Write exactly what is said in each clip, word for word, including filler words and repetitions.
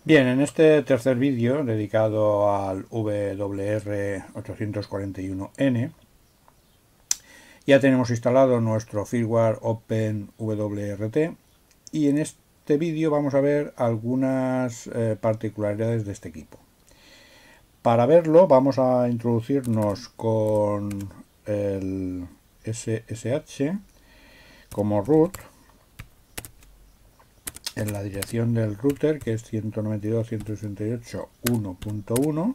Bien, en este tercer vídeo dedicado al W R ochocientos cuarenta y uno N ya tenemos instalado nuestro firmware OpenWRT y en este vídeo vamos a ver algunas eh, particularidades de este equipo. Para verlo vamos a introducirnos con el S S H como root en la dirección del router, que es ciento noventa y dos punto ciento sesenta y ocho punto uno punto uno.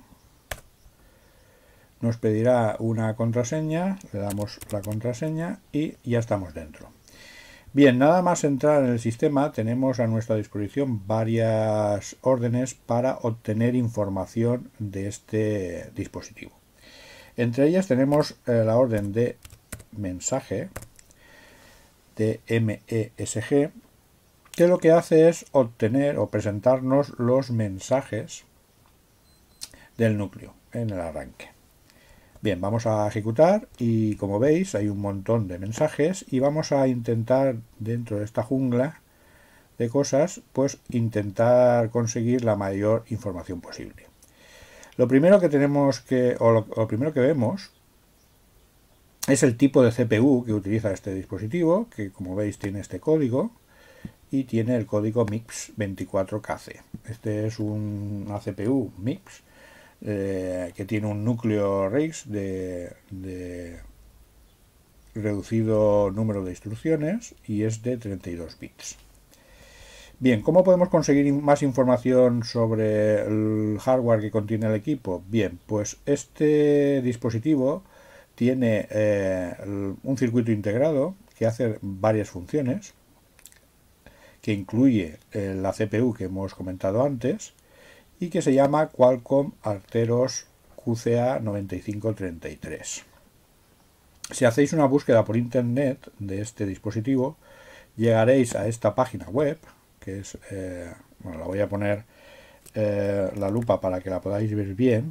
Nos pedirá una contraseña, le damos la contraseña y ya estamos dentro. Bien, nada más entrar en el sistema tenemos a nuestra disposición varias órdenes para obtener información de este dispositivo. Entre ellas tenemos eh, la orden de mensaje de M E S G, que lo que hace es obtener o presentarnos los mensajes del núcleo en el arranque. Bien, vamos a ejecutar y como veis hay un montón de mensajes y vamos a intentar dentro de esta jungla de cosas pues intentar conseguir la mayor información posible. Lo primero que tenemos que, o lo, lo primero que vemos es el tipo de C P U que utiliza este dispositivo, que como veis tiene este código y tiene el código M I P S veinticuatro K C. Este es un, una C P U M I P S eh, que tiene un núcleo R I X de, de reducido número de instrucciones y es de treinta y dos bits. Bien, ¿cómo podemos conseguir más información sobre el hardware que contiene el equipo? Bien, pues este dispositivo tiene eh, un circuito integrado que hace varias funciones, que incluye eh, la C P U que hemos comentado antes y que se llama Qualcomm Arteros Q C A noventa y cinco treinta y tres. Si hacéis una búsqueda por internet de este dispositivo, llegaréis a esta página web, que es, eh, bueno, la voy a poner eh, la lupa para que la podáis ver bien.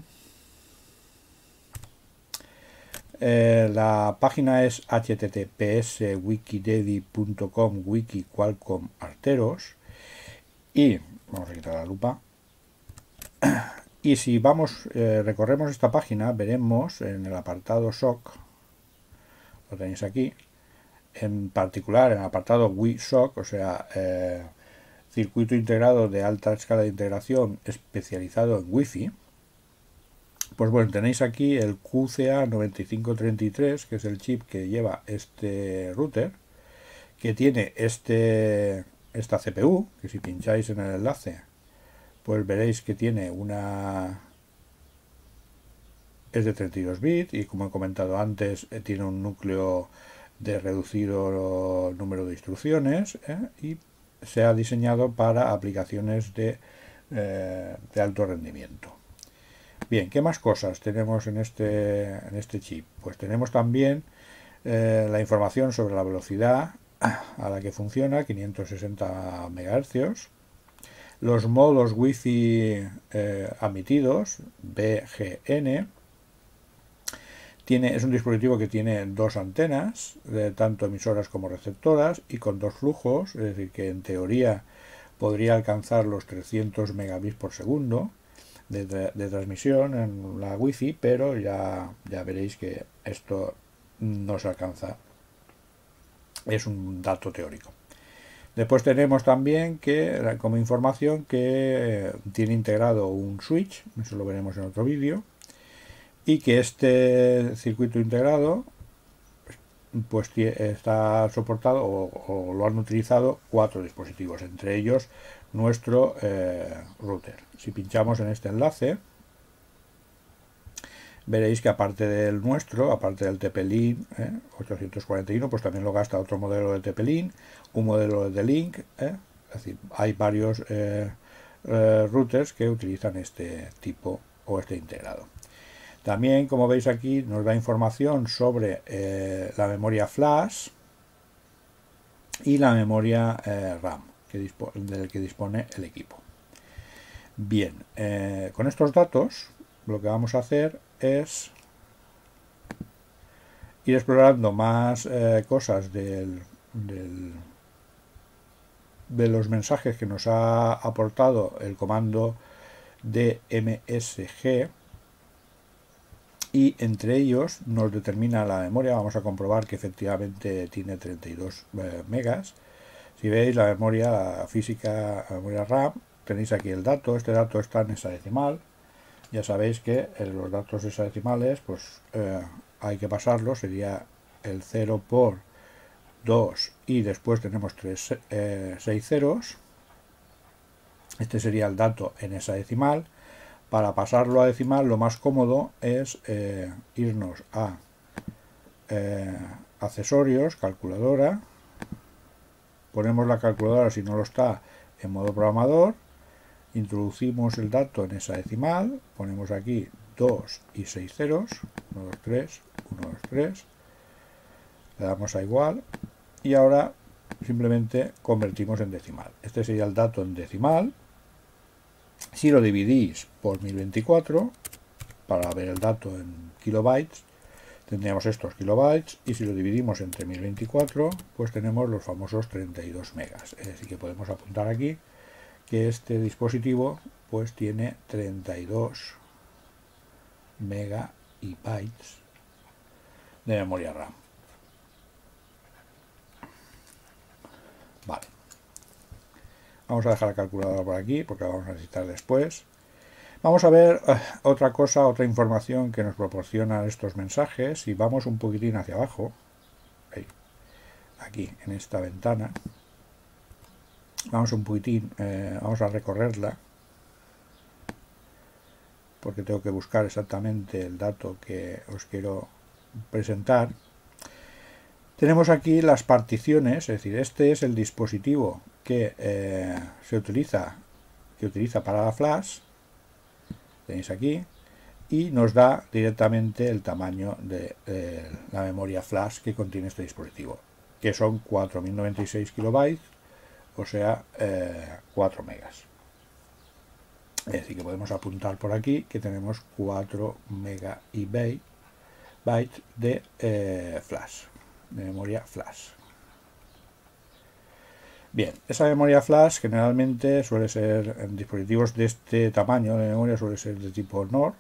Eh, la página es h t t p s wikidedi punto com wiki Qualcomm Arteros y vamos a quitar la lupa. Y si vamos, eh, recorremos esta página, veremos en el apartado S O C, lo tenéis aquí, en particular en el apartado Wi S O C, o sea, eh, circuito integrado de alta escala de integración especializado en Wi-Fi. Pues bueno, tenéis aquí el Q C A noventa y cinco treinta y tres, que es el chip que lleva este router, que tiene este, esta C P U, que si pincháis en el enlace, pues veréis que tiene una... es de treinta y dos bits y como he comentado antes, tiene un núcleo de reducido número de instrucciones ¿eh? y se ha diseñado para aplicaciones de, eh, de alto rendimiento. Bien, ¿qué más cosas tenemos en este, en este chip? Pues tenemos también eh, la información sobre la velocidad a la que funciona, quinientos sesenta megahercios, los modos Wi-Fi eh, admitidos, B G N. Tiene, es un dispositivo que tiene dos antenas, de tanto emisoras como receptoras, y con dos flujos, es decir, que en teoría podría alcanzar los trescientos megabits por segundo de, de, de transmisión en la Wi-Fi, pero ya, ya veréis que esto no se alcanza. Es un dato teórico. Después tenemos también que, como información, que tiene integrado un switch, eso lo veremos en otro vídeo, y que este circuito integrado pues está soportado o, o lo han utilizado cuatro dispositivos, entre ellos nuestro eh, router. Si pinchamos en este enlace, veréis que aparte del nuestro, aparte del T P-Link eh, ochocientos cuarenta y uno, pues también lo gasta otro modelo de T P-Link, un modelo de Link, eh, es decir, hay varios eh, eh, routers que utilizan este tipo o este integrado. También, como veis aquí, nos da información sobre eh, la memoria flash y la memoria eh, RAM que del que dispone el equipo. Bien, eh, con estos datos lo que vamos a hacer es ir explorando más eh, cosas del, del, de los mensajes que nos ha aportado el comando D M S G, y entre ellos nos determina la memoria. Vamos a comprobar que efectivamente tiene treinta y dos eh, megas. Si veis la memoria física, la memoria RAM, tenéis aquí el dato. Este dato está en hexadecimal. Ya sabéis que en los datos hexadecimales pues eh, hay que pasarlo, sería el cero por dos y después tenemos tres, eh, seis ceros. Este sería el dato en hexadecimal. Para pasarlo a decimal, lo más cómodo es eh, irnos a eh, accesorios, calculadora, ponemos la calculadora, si no lo está, en modo programador, introducimos el dato en hexadecimal, ponemos aquí dos y seis ceros, uno, dos, tres, uno, dos, tres, le damos a igual y ahora simplemente convertimos en decimal. Este sería el dato en decimal. Si lo dividís por mil veinticuatro, para ver el dato en kilobytes, tendríamos estos kilobytes, y si lo dividimos entre mil veinticuatro, pues tenemos los famosos treinta y dos megas. Es decir, que podemos apuntar aquí que este dispositivo pues tiene treinta y dos megabytes de memoria RAM. Vale. Vamos a dejar la calculadora por aquí porque la vamos a necesitar después. Vamos a ver uh, otra cosa, otra información que nos proporcionan estos mensajes. Y vamos un poquitín hacia abajo, ahí, aquí en esta ventana, vamos un poquitín, eh, vamos a recorrerla porque tengo que buscar exactamente el dato que os quiero presentar. Tenemos aquí las particiones, es decir, este es el dispositivo que eh, se utiliza, que utiliza para la flash, tenéis aquí, y nos da directamente el tamaño de eh, la memoria flash que contiene este dispositivo, que son cuatro mil noventa y seis kilobytes, o sea, eh, cuatro megas. Es decir, que podemos apuntar por aquí que tenemos cuatro megabytes de eh, flash, de memoria flash. Bien, esa memoria flash generalmente suele ser, en dispositivos de este tamaño de memoria, suele ser de tipo N O R.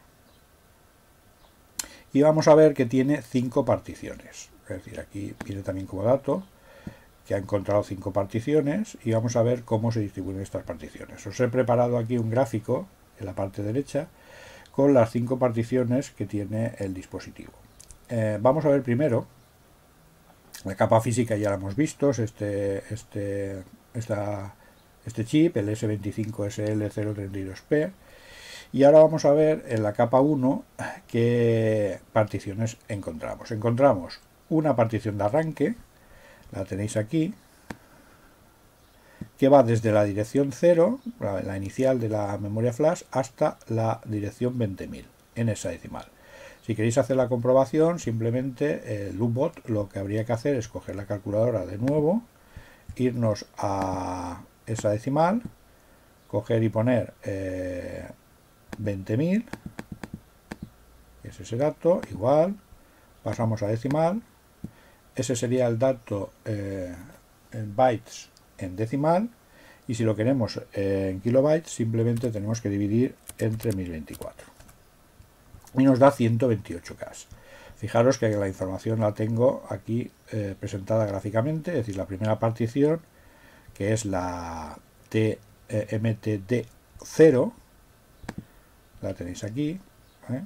Y vamos a ver que tiene cinco particiones. Es decir, aquí viene también como dato que ha encontrado cinco particiones, y vamos a ver cómo se distribuyen estas particiones. Os he preparado aquí un gráfico en la parte derecha con las cinco particiones que tiene el dispositivo. Eh, vamos a ver primero la capa física. Ya la hemos visto, es este, este, esta, este chip, el S veinticinco S L cero treinta y dos P. Y ahora vamos a ver en la capa uno qué particiones encontramos. Encontramos una partición de arranque, la tenéis aquí, que va desde la dirección cero, la, la inicial de la memoria flash, hasta la dirección veinte mil en hexadecimal. Si queréis hacer la comprobación, simplemente el U B O T lo que habría que hacer es coger la calculadora de nuevo, irnos a hexadecimal, coger y poner eh, veinte mil, es ese dato, igual, pasamos a decimal, ese sería el dato eh, en bytes en decimal, y si lo queremos eh, en kilobytes, simplemente tenemos que dividir entre mil veinticuatro. Y nos da ciento veintiocho K. Fijaros que la información la tengo aquí eh, presentada gráficamente, es decir, la primera partición, que es la T, eh, M T D cero, la tenéis aquí, ¿eh?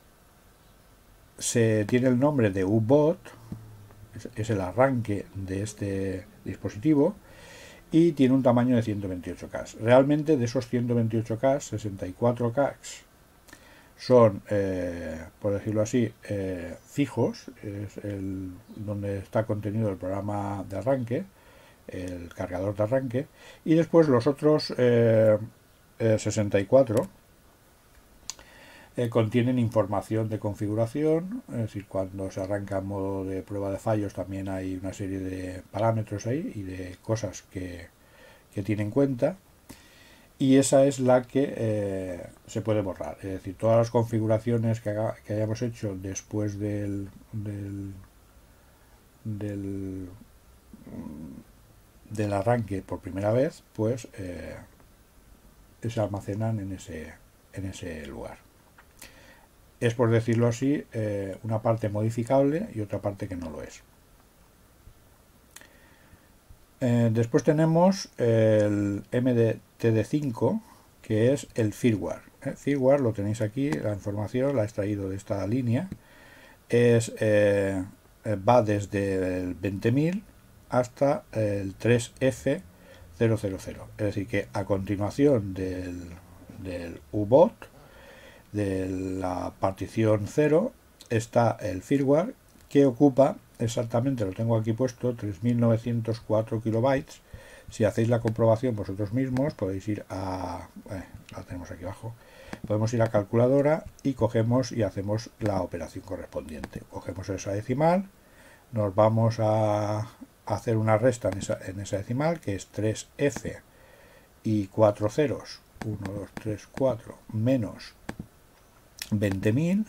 Se tiene el nombre de U B O T, es, es el arranque de este dispositivo, y tiene un tamaño de ciento veintiocho K. Realmente de esos ciento veintiocho K, sesenta y cuatro K son, eh, por decirlo así, eh, fijos, es el, donde está contenido el programa de arranque, el cargador de arranque, y después los otros eh, eh, sesenta y cuatro eh, contienen información de configuración, es decir, cuando se arranca en modo de prueba de fallos también hay una serie de parámetros ahí y de cosas que, que tiene en cuenta. Y esa es la que eh, se puede borrar, es decir, todas las configuraciones que, haga, que hayamos hecho después del, del, del del arranque por primera vez, pues eh, se almacenan en ese, en ese lugar. Es, por decirlo así, eh, una parte modificable y otra parte que no lo es. Eh, después tenemos el M D T D cinco, que es el firmware. ¿eh? Firmware lo tenéis aquí, la información la he extraído de esta línea. Es, eh, va desde el veinte mil hasta el tres F cero cero cero. Es decir, que a continuación del, del U B O T, de la partición cero, está el firmware, que ocupa exactamente, lo tengo aquí puesto, tres mil novecientos cuatro kilobytes. Si hacéis la comprobación vosotros mismos, podéis ir a... Eh, la tenemos aquí abajo. Podemos ir a calculadora y cogemos y hacemos la operación correspondiente. Cogemos esa decimal, nos vamos a hacer una resta en esa, en esa decimal, que es tres F y cuatro ceros, uno, dos, tres, cuatro, menos veinte mil,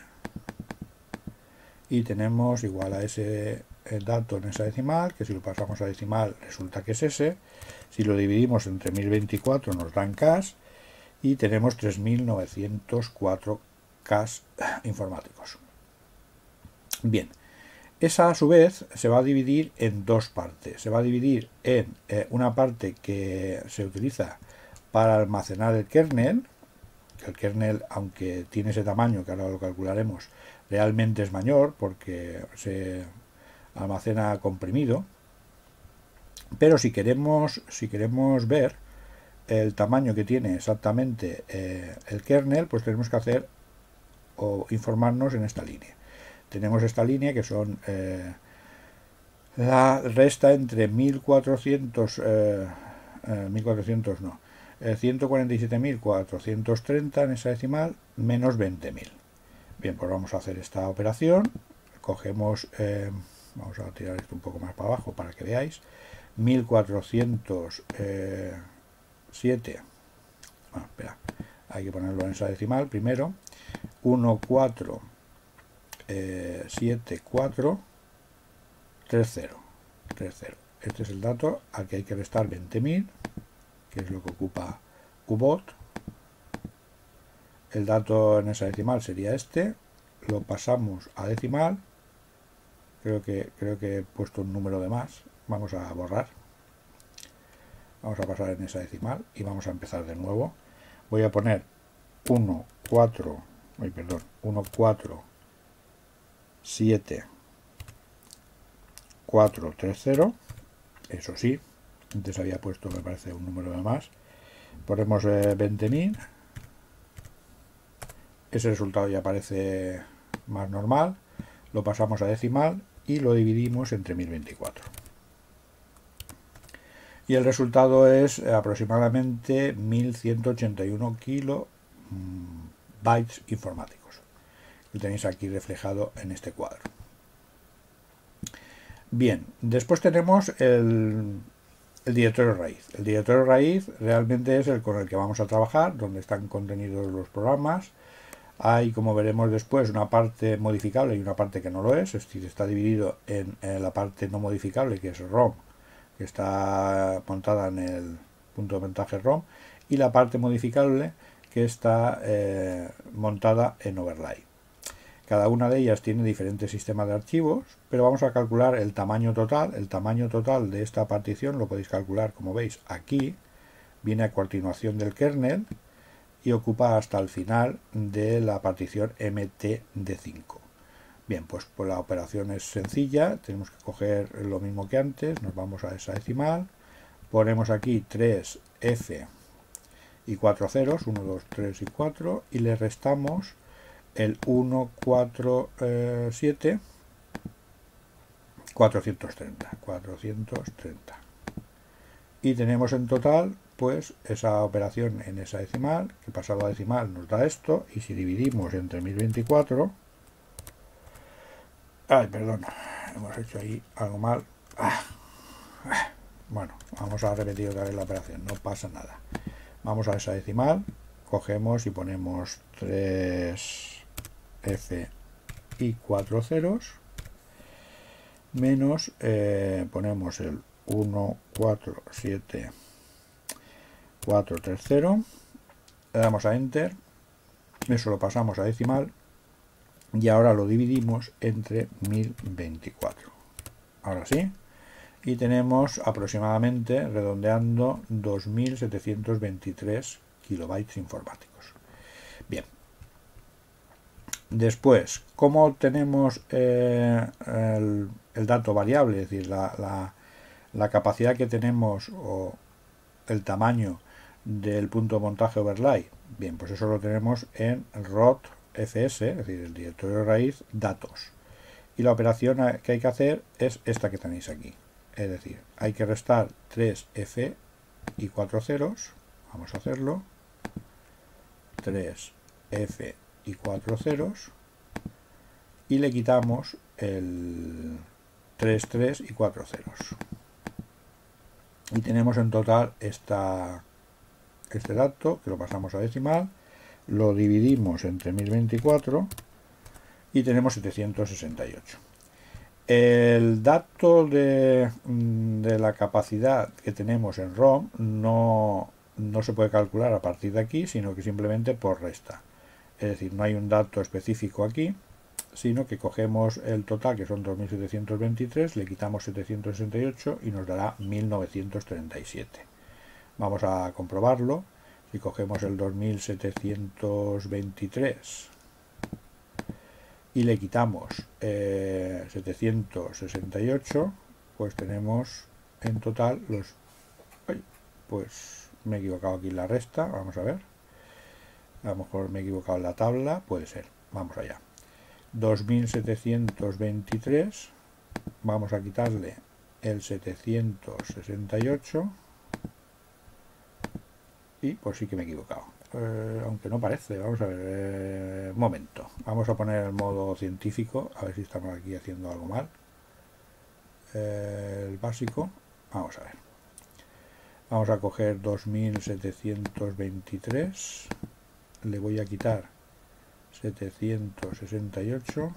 y tenemos igual a ese dato en esa decimal, que si lo pasamos a decimal resulta que es ese. Si lo dividimos entre mil veinticuatro nos dan K, y tenemos tres mil novecientos cuatro K informáticos. Bien, esa a su vez se va a dividir en dos partes. Se va a dividir en eh, una parte que se utiliza para almacenar el kernel, que el kernel, aunque tiene ese tamaño, que ahora lo calcularemos, realmente es mayor porque se almacena comprimido. Pero si queremos, si queremos ver el tamaño que tiene exactamente eh, el kernel, pues tenemos que hacer o informarnos en esta línea. Tenemos esta línea que son eh, la resta entre mil cuatrocientos, eh, eh, mil cuatrocientos no, eh, ciento cuarenta y siete mil cuatrocientos treinta en esa decimal menos veinte mil. Bien, pues vamos a hacer esta operación. Cogemos, eh, vamos a tirar esto un poco más para abajo para que veáis, mil cuatrocientos siete, bueno, espera, hay que ponerlo en esa decimal primero, uno cuatro siete cuatro tres cero. Este es el dato al que hay que restar veinte mil, que es lo que ocupa U B O T. El dato en esa decimal sería este, lo pasamos a decimal. Creo que, creo que he puesto un número de más, vamos a borrar. Vamos a pasar en esa decimal y vamos a empezar de nuevo. Voy a poner uno cuatro, ay, perdón, uno cuatro siete cuatro tres cero. Eso sí, antes había puesto, me parece, un número de más. Ponemos eh, veinte mil. Ese resultado ya aparece más normal. Lo pasamos a decimal y lo dividimos entre mil veinticuatro. Y el resultado es aproximadamente mil ciento ochenta y uno kilobytes informáticos. Lo tenéis aquí reflejado en este cuadro. Bien, después tenemos el, el directorio raíz. El directorio raíz realmente es el con el que vamos a trabajar, donde están contenidos los programas. Hay, como veremos después, una parte modificable y una parte que no lo es, es decir, está dividido en, en la parte no modificable, que es ROM, que está montada en el punto de montaje ROM, y la parte modificable, que está eh, montada en overlay. Cada una de ellas tiene diferentes sistemas de archivos, pero vamos a calcular el tamaño total. El tamaño total de esta partición lo podéis calcular, como veis, aquí. Viene a continuación del kernel y ocupa hasta el final de la partición M T D cinco. Bien, pues, pues la operación es sencilla. Tenemos que coger lo mismo que antes. Nos vamos a esa decimal. Ponemos aquí tres F y cuatro ceros, uno, dos, tres y cuatro, y le restamos el uno cuatro siete cuatrocientos treinta. Y tenemos en total, pues, esa operación en esa decimal, que pasado a decimal nos da esto, y si dividimos entre mil veinticuatro... Ay, perdón, hemos hecho ahí algo mal. Ah, ah, bueno, vamos a repetir otra vez la operación, no pasa nada. Vamos a esa decimal, cogemos y ponemos tres F y cuatro ceros, menos, eh, ponemos el uno cuatro siete cuatro tres cero, le damos a enter, eso lo pasamos a decimal y ahora lo dividimos entre mil veinticuatro. Ahora sí, y tenemos aproximadamente, redondeando, dos mil setecientos veintitrés kilobytes informáticos. Bien. Después, ¿cómo obtenemos eh, el, el dato variable? Es decir, la, la, la capacidad que tenemos o el tamaño del punto de montaje overlay. Bien, pues eso lo tenemos en rotfs, es decir, el directorio raíz, datos. Y la operación que hay que hacer es esta que tenéis aquí. Es decir, hay que restar tres F y cuatro ceros. Vamos a hacerlo. tres F y cuatro ceros. Y le quitamos el tres, tres y cuatro ceros. Y tenemos en total esta, este dato, que lo pasamos a decimal. Lo dividimos entre mil veinticuatro y tenemos setecientos sesenta y ocho. El dato de, de la capacidad que tenemos en ROM no, no se puede calcular a partir de aquí, sino que simplemente por resta. Es decir, no hay un dato específico aquí, sino que cogemos el total, que son dos mil setecientos veintitrés, le quitamos setecientos sesenta y ocho y nos dará mil novecientos treinta y siete. Vamos a comprobarlo. Si cogemos el dos mil setecientos veintitrés y le quitamos eh, setecientos sesenta y ocho, pues tenemos en total los... Ay, pues me he equivocado aquí en la resta, vamos a ver. A lo mejor me he equivocado en la tabla, puede ser. Vamos allá. dos mil setecientos veintitrés, vamos a quitarle el setecientos sesenta y ocho y pues sí que me he equivocado. Eh, aunque no parece, vamos a ver, eh, momento, vamos a poner el modo científico, a ver si estamos aquí haciendo algo mal. Eh, el básico, vamos a ver, vamos a coger dos mil setecientos veintitrés, le voy a quitar setecientos sesenta y ocho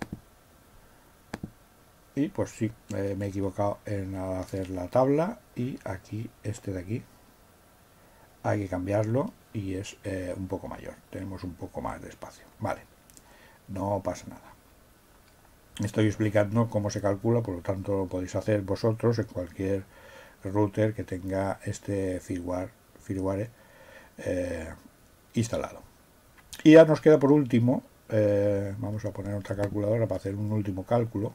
y pues sí, eh, me he equivocado en hacer la tabla y aquí, este de aquí, hay que cambiarlo y es eh, un poco mayor, tenemos un poco más de espacio, vale, no pasa nada. Estoy explicando cómo se calcula, por lo tanto lo podéis hacer vosotros en cualquier router que tenga este firmware, firmware eh, instalado. Y ya nos queda por último, eh, vamos a poner otra calculadora para hacer un último cálculo,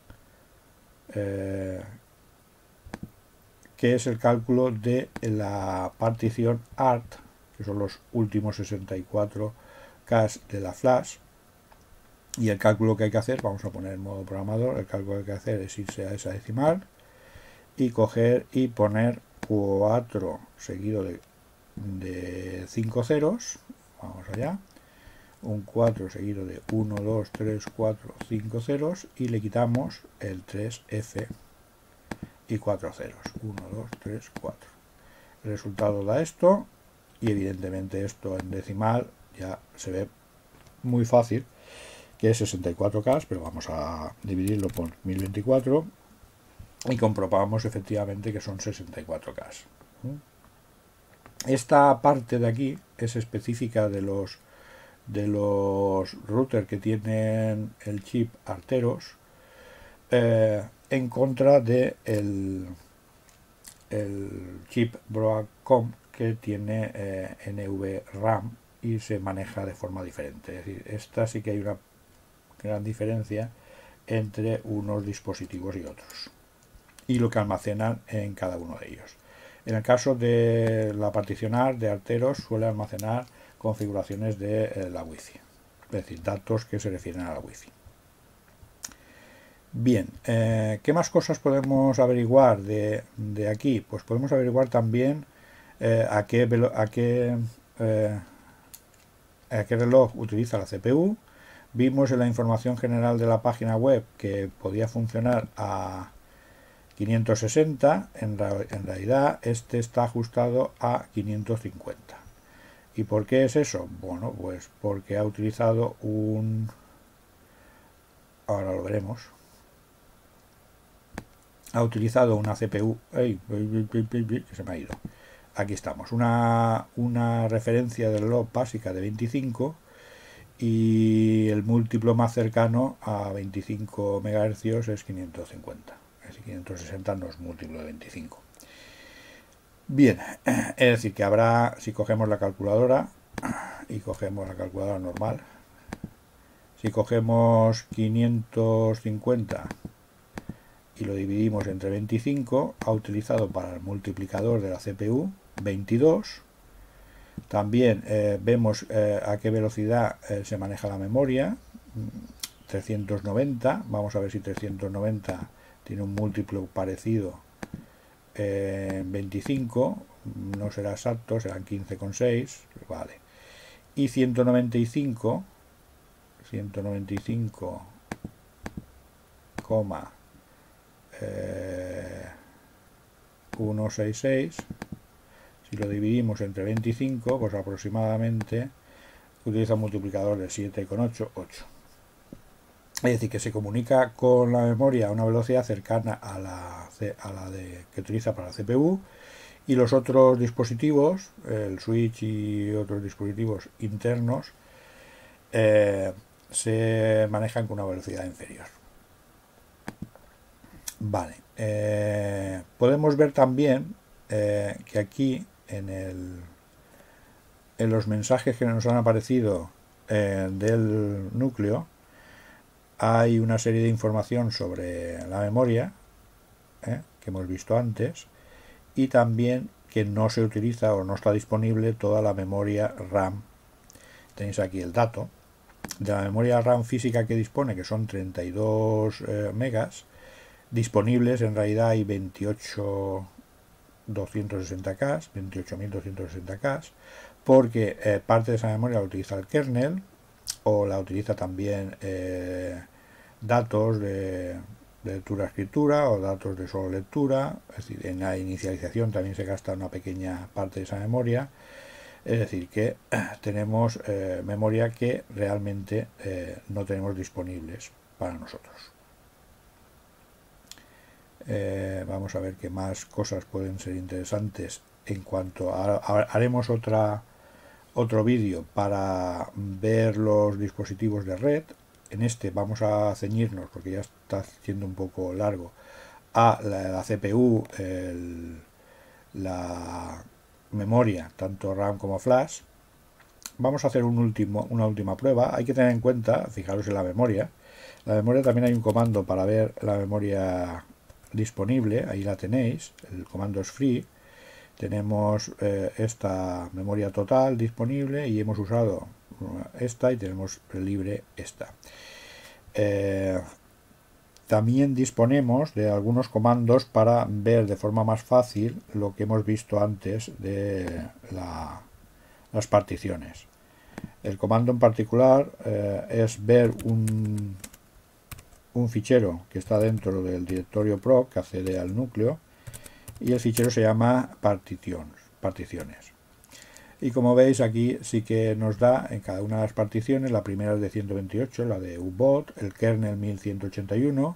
eh, que es el cálculo de la partición A R T, que son los últimos sesenta y cuatro K de la flash. Y el cálculo que hay que hacer, vamos a poner en modo programador, el cálculo que hay que hacer es irse a esa decimal y coger y poner cuatro seguido de, de cinco ceros, vamos allá, un cuatro seguido de uno, dos, tres, cuatro, cinco ceros y le quitamos el tres F y cuatro ceros, uno, dos, tres, cuatro. El resultado da esto y evidentemente esto en decimal ya se ve muy fácil, que es sesenta y cuatro K, pero vamos a dividirlo por mil veinticuatro y comprobamos efectivamente que son sesenta y cuatro K. Esta parte de aquí es específica de los de los routers que tienen el chip Arteros, eh, en contra de el, el chip Broadcom que tiene eh, N V RAM y se maneja de forma diferente. Es decir, esta sí que hay una gran diferencia entre unos dispositivos y otros y lo que almacenan en cada uno de ellos. En el caso de la particionar de Arteros suele almacenar configuraciones de eh, la Wi-Fi, es decir, datos que se refieren a la Wi-Fi. Bien, eh, ¿qué más cosas podemos averiguar de, de aquí? Pues podemos averiguar también eh, a qué, a qué, eh, a qué reloj utiliza la C P U. Vimos en la información general de la página web que podía funcionar a quinientos sesenta, en, en realidad este está ajustado a quinientos cincuenta. ¿Y por qué es eso? Bueno, pues porque ha utilizado un... ahora lo veremos. ha utilizado una C P U, ¡ay! Que se me ha ido, aquí estamos, una, una referencia del reloj básica de veinticinco y el múltiplo más cercano a veinticinco megahercios es quinientos cincuenta, es decir, quinientos sesenta no es múltiplo de veinticinco. Bien, es decir que habrá, si cogemos la calculadora y cogemos la calculadora normal, si cogemos quinientos cincuenta y lo dividimos entre veinticinco, ha utilizado para el multiplicador de la C P U veintidós. También eh, vemos eh, a qué velocidad eh, se maneja la memoria, trescientos noventa. Vamos a ver si trescientos noventa tiene un múltiplo parecido en eh, veinticinco, no será exacto, serán quince coma seis, vale. Y ciento noventa y cinco, ciento noventa y cinco, eh, ciento sesenta y seis, si lo dividimos entre veinticinco, pues aproximadamente utiliza un multiplicador de siete coma ocho, ocho. Es decir, que se comunica con la memoria a una velocidad cercana a la, a la de, que utiliza para la C P U, y los otros dispositivos, el switch y otros dispositivos internos, eh, se manejan con una velocidad inferior. Vale, eh, podemos ver también eh, que aquí en, el, en los mensajes que nos han aparecido eh, del núcleo hay una serie de información sobre la memoria eh, que hemos visto antes, y también que no se utiliza o no está disponible toda la memoria RAM. Tenéis aquí el dato de la memoria RAM física que dispone, que son treinta y dos eh, megas. Disponibles en realidad hay veintiocho mil doscientos sesenta K, veintiocho mil doscientos sesenta K, porque eh, parte de esa memoria la utiliza el kernel, o la utiliza también eh, datos de, de lectura-escritura o datos de solo lectura. Es decir, en la inicialización también se gasta una pequeña parte de esa memoria. Es decir, que tenemos eh, memoria que realmente eh, no tenemos disponibles para nosotros. Eh, vamos a ver qué más cosas pueden ser interesantes en cuanto a, a haremos otra otro vídeo para ver los dispositivos de red. En este vamos a ceñirnos, porque ya está siendo un poco largo, a la, la C P U, el, la memoria, tanto RAM como flash. Vamos a hacer un último, una última prueba. Hay que tener en cuenta, fijaros en la memoria. La memoria también hay un comando para ver la memoria disponible, ahí la tenéis, el comando es free. Tenemos eh, esta memoria total disponible y hemos usado esta y tenemos libre esta. Eh, también disponemos de algunos comandos para ver de forma más fácil lo que hemos visto antes de la, las particiones. El comando en particular eh, es ver un, un fichero que está dentro del directorio proc que accede al núcleo, y el fichero se llama particiones, particiones. Y como veis aquí sí que nos da en cada una de las particiones, la primera es de ciento veintiocho, la de U B O T, el kernel mil ciento ochenta y uno,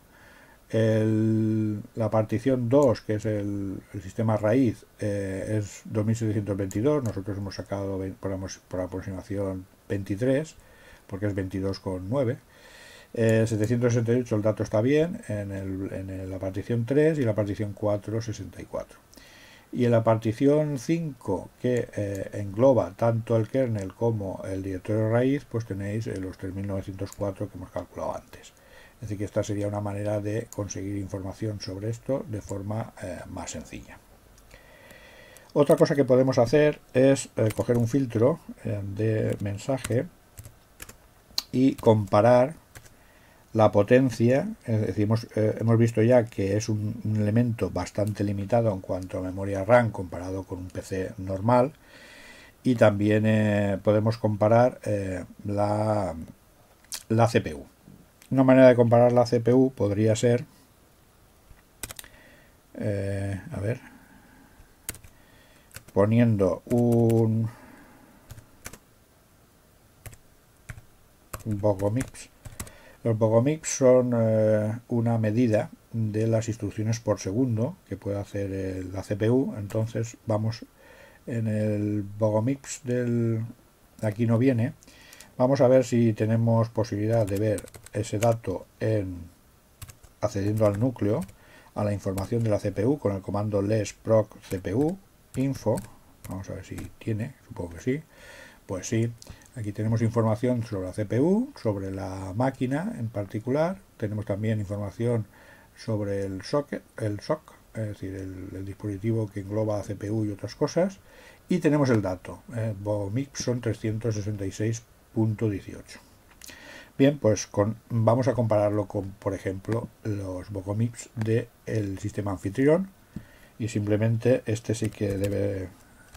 el, la partición dos, que es el, el sistema raíz, eh, es dos mil setecientos veintidós, nosotros hemos sacado por, por aproximación veintitrés, porque es veintidós coma nueve. Eh, setecientos sesenta y ocho el dato está bien en, el, en el, la partición tres, y la partición cuatro, sesenta y cuatro. Y en la partición cinco, que eh, engloba tanto el kernel como el directorio raíz, pues tenéis eh, los tres mil novecientos cuatro que hemos calculado antes. Es decir, que esta sería una manera de conseguir información sobre esto de forma eh, más sencilla. Otra cosa que podemos hacer es eh, coger un filtro eh, de mensaje y comparar la potencia. Es decir, hemos, eh, hemos visto ya que es un, un elemento bastante limitado en cuanto a memoria RAM comparado con un P C normal, y también eh, podemos comparar eh, la, la C P U. Una manera de comparar la C P U podría ser, eh, a ver, poniendo un, un Bogomix. Los Bogomix son eh, una medida de las instrucciones por segundo que puede hacer el, la C P U. Entonces vamos en el Bogomix del, aquí no viene, vamos a ver si tenemos posibilidad de ver ese dato en accediendo al núcleo, a la información de la C P U con el comando lesproc cpu info. Vamos a ver si tiene, supongo que sí. Pues sí, aquí tenemos información sobre la C P U, sobre la máquina en particular. Tenemos también información sobre el socket, el S O C, es decir, el, el dispositivo que engloba C P U y otras cosas. Y tenemos el dato, eh, Bogomix son trescientos sesenta y seis punto dieciocho. Bien, pues con, vamos a compararlo con, por ejemplo, los Bogomix del sistema anfitrión. Y simplemente este sí que debe...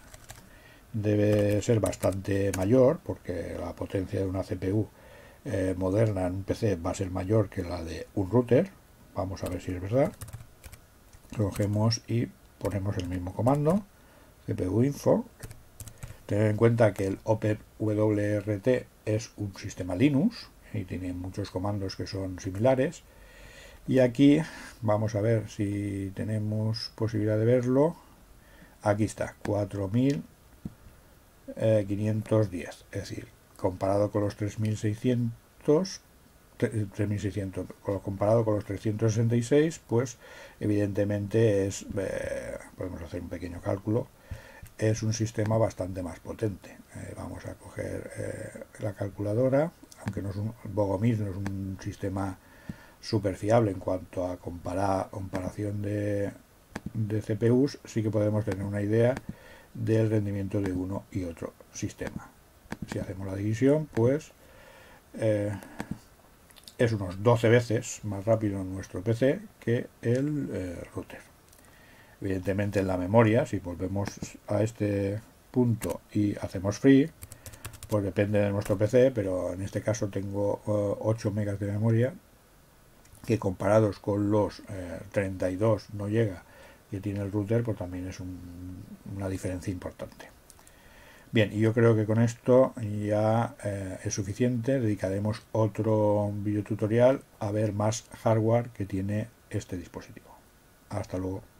debe ser bastante mayor, porque la potencia de una C P U eh, moderna en un P C va a ser mayor que la de un router. Vamos a ver si es verdad. Cogemos y ponemos el mismo comando, C P U info. Tener en cuenta que el OpenWRT es un sistema Linux y tiene muchos comandos que son similares. Y aquí vamos a ver si tenemos posibilidad de verlo. Aquí está, cuatro mil quinientos diez, es decir, comparado con los tres mil seiscientos, tres mil seiscientos comparado con los trescientos sesenta y seis, pues evidentemente es, eh, podemos hacer un pequeño cálculo, es un sistema bastante más potente. Eh, vamos a coger eh, la calculadora, aunque no es un Bogomix, no es un sistema súper fiable en cuanto a comparar, comparación de, de C P Us, sí que podemos tener una idea del rendimiento de uno y otro sistema. Si hacemos la división, pues eh, es unos doce veces más rápido en nuestro P C que el eh, router. Evidentemente en la memoria, si volvemos a este punto y hacemos free, pues depende de nuestro P C, pero en este caso tengo uh, ocho megas de memoria, que comparados con los eh, treinta y dos no llega que tiene el router, pues también es un, una diferencia importante. Bien, y yo creo que con esto ya eh, es suficiente. Dedicaremos otro video tutorial a ver más hardware que tiene este dispositivo. Hasta luego.